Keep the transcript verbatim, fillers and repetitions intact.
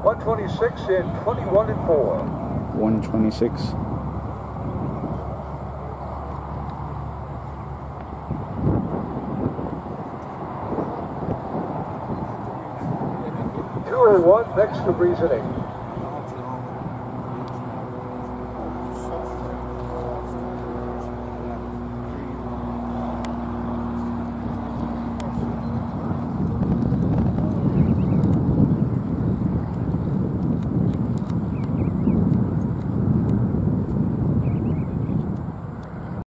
one twenty-six in twenty-one and four. one twenty-six. two oh one next to Reasoning.